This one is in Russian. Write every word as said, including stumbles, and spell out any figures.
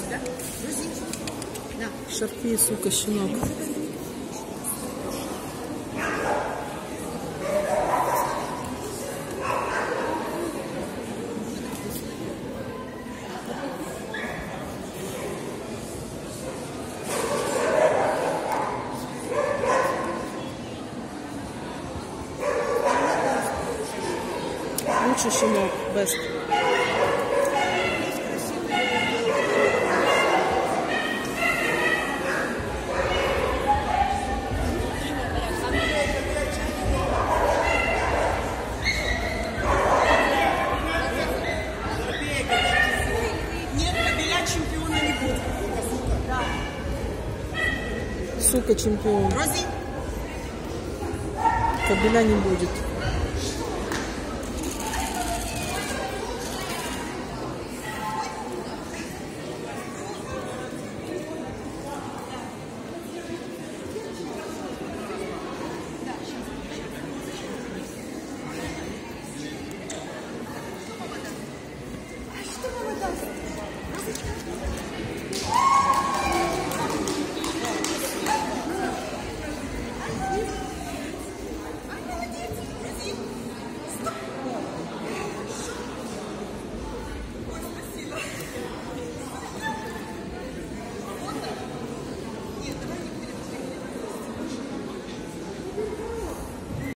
Да? Да. Шарпей, сука, щенок. Лучший щенок, best. Чемпиона не будет. Да. Сука, чемпион. Рози. Кобеля не будет.